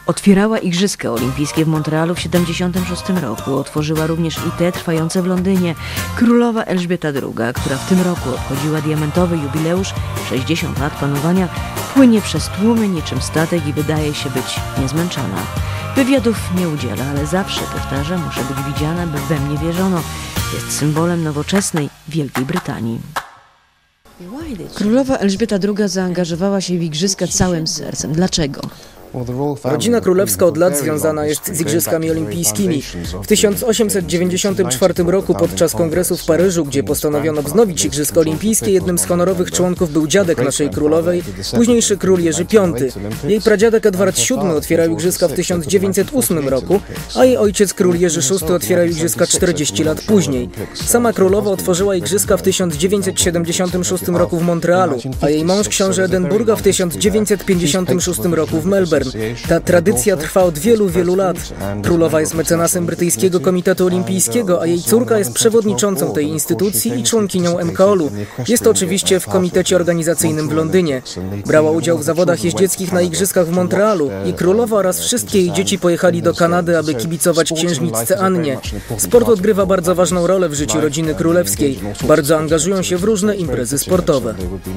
Otwierała Igrzyska Olimpijskie w Montrealu w 1976 roku. Otworzyła również i te trwające w Londynie. Królowa Elżbieta II, która w tym roku obchodziła diamentowy jubileusz 60 lat panowania, płynie przez tłumy niczym statek i wydaje się być niezmęczona. Wywiadów nie udziela, ale zawsze powtarza, muszę być widziana, by we mnie wierzono. Jest symbolem nowoczesnej Wielkiej Brytanii. Królowa Elżbieta II zaangażowała się w Igrzyska całym sercem. Dlaczego? Rodzina królewska od lat związana jest z Igrzyskami Olimpijskimi. W 1894 roku podczas kongresu w Paryżu, gdzie postanowiono wznowić Igrzyska Olimpijskie, jednym z honorowych członków był dziadek naszej królowej, późniejszy król Jerzy V. Jej pradziadek Edward VII otwierał Igrzyska w 1908 roku, a jej ojciec król Jerzy VI otwierał Igrzyska 40 lat później. Sama królowa otworzyła Igrzyska w 1976 roku w Montrealu, a jej mąż książę Edynburga w 1956 roku w Melbourne. Ta tradycja trwa od wielu, wielu lat. Królowa jest mecenasem Brytyjskiego Komitetu Olimpijskiego, a jej córka jest przewodniczącą tej instytucji i członkinią MKOL-u. Jest oczywiście w komitecie organizacyjnym w Londynie. Brała udział w zawodach jeździeckich na Igrzyskach w Montrealu i królowa oraz wszystkie jej dzieci pojechali do Kanady, aby kibicować księżniczce Annie. Sport odgrywa bardzo ważną rolę w życiu rodziny królewskiej. Bardzo angażują się w różne imprezy sportowe.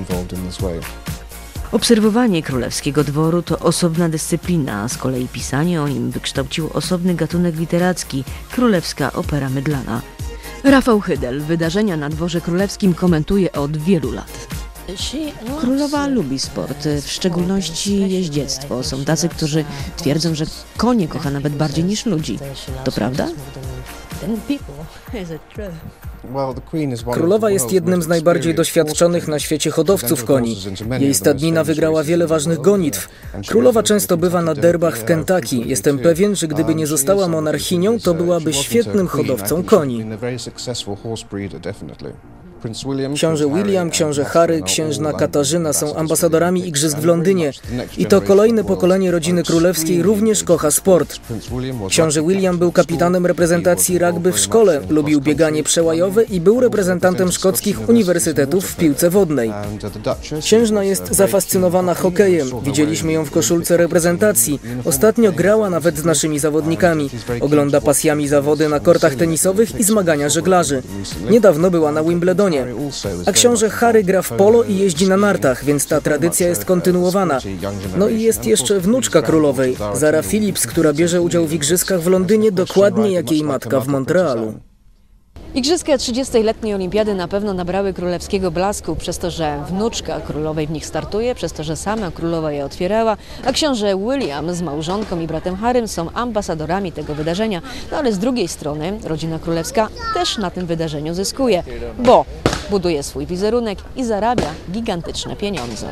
Obserwowanie królewskiego dworu to osobna dyscyplina, a z kolei pisanie o nim wykształciło osobny gatunek literacki – królewska opera mydlana. Rafał Hydel wydarzenia na dworze królewskim komentuje od wielu lat. Królowa lubi sport, w szczególności jeździectwo. Są tacy, którzy twierdzą, że konie kocha nawet bardziej niż ludzi. To prawda? Królowa jest jednym z najbardziej doświadczonych na świecie hodowców koni. Jej stadnina wygrała wiele ważnych gonitw. Królowa często bywa na derbach w Kentucky. Jestem pewien, że gdyby nie została monarchinią, to byłaby świetnym hodowcą koni. Książę William, książę Harry, księżna Katarzyna są ambasadorami Igrzysk w Londynie i to kolejne pokolenie rodziny królewskiej również kocha sport. Książę William był kapitanem reprezentacji rugby w szkole, lubił bieganie przełajowe i był reprezentantem szkockich uniwersytetów w piłce wodnej. Księżna jest zafascynowana hokejem, widzieliśmy ją w koszulce reprezentacji. Ostatnio grała nawet z naszymi zawodnikami. Ogląda pasjami zawody na kortach tenisowych i zmagania żeglarzy. Niedawno była na Wimbledonie. A książę Harry gra w polo i jeździ na nartach, więc ta tradycja jest kontynuowana. No i jest jeszcze wnuczka królowej, Zara Phillips, która bierze udział w Igrzyskach w Londynie dokładnie jak jej matka w Montrealu. Igrzyska 30-letniej olimpiady na pewno nabrały królewskiego blasku przez to, że wnuczka królowej w nich startuje, przez to, że sama królowa je otwierała, a książę William z małżonką i bratem Harrym są ambasadorami tego wydarzenia. No ale z drugiej strony rodzina królewska też na tym wydarzeniu zyskuje, bo buduje swój wizerunek i zarabia gigantyczne pieniądze.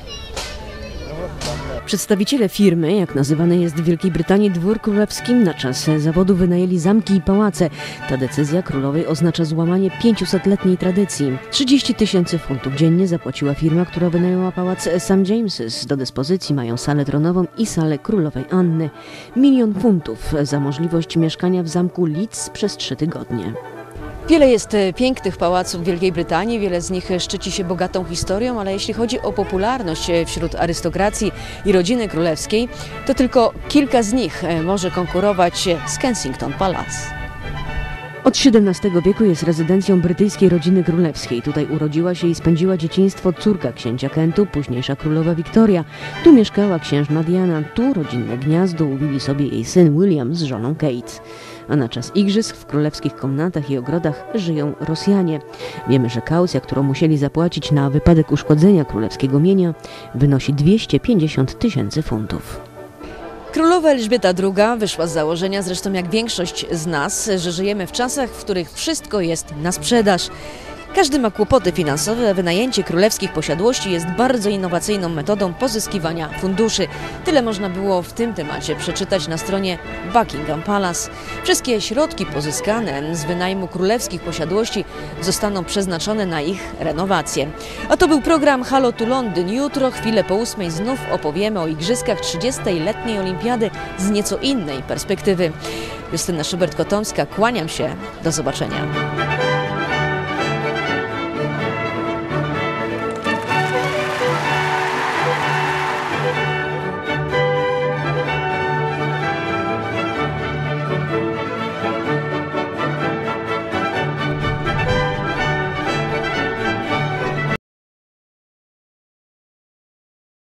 Przedstawiciele firmy, jak nazywany jest w Wielkiej Brytanii dwór królewskim, na czas zawodu wynajęli zamki i pałace. Ta decyzja królowej oznacza złamanie 500-letniej tradycji. 30 000 funtów dziennie zapłaciła firma, która wynajęła pałac St. James's. Do dyspozycji mają salę tronową i salę królowej Anny. 1 000 000 funtów za możliwość mieszkania w zamku Leeds przez 3 tygodnie. Wiele jest pięknych pałaców w Wielkiej Brytanii, wiele z nich szczyci się bogatą historią, ale jeśli chodzi o popularność wśród arystokracji i rodziny królewskiej, to tylko kilka z nich może konkurować z Kensington Palace. Od XVII wieku jest rezydencją brytyjskiej rodziny królewskiej. Tutaj urodziła się i spędziła dzieciństwo córka księcia Kentu, późniejsza królowa Wiktoria. Tu mieszkała księżna Diana, tu rodzinne gniazdo uwili sobie jej syn William z żoną Kate. A na czas igrzysk w królewskich komnatach i ogrodach żyją Rosjanie. Wiemy, że kaucja, którą musieli zapłacić na wypadek uszkodzenia królewskiego mienia, wynosi 250 000 funtów. Królowa Elżbieta II wyszła z założenia, zresztą jak większość z nas, że żyjemy w czasach, w których wszystko jest na sprzedaż. Każdy ma kłopoty finansowe, a wynajęcie królewskich posiadłości jest bardzo innowacyjną metodą pozyskiwania funduszy. Tyle można było w tym temacie przeczytać na stronie Buckingham Palace. Wszystkie środki pozyskane z wynajmu królewskich posiadłości zostaną przeznaczone na ich renowację. A to był program Halo tu Londyn. Jutro, chwilę po 8 znów opowiemy o igrzyskach 30-letniej olimpiady z nieco innej perspektywy. Justyna Szubert-Kotomska, kłaniam się. Do zobaczenia.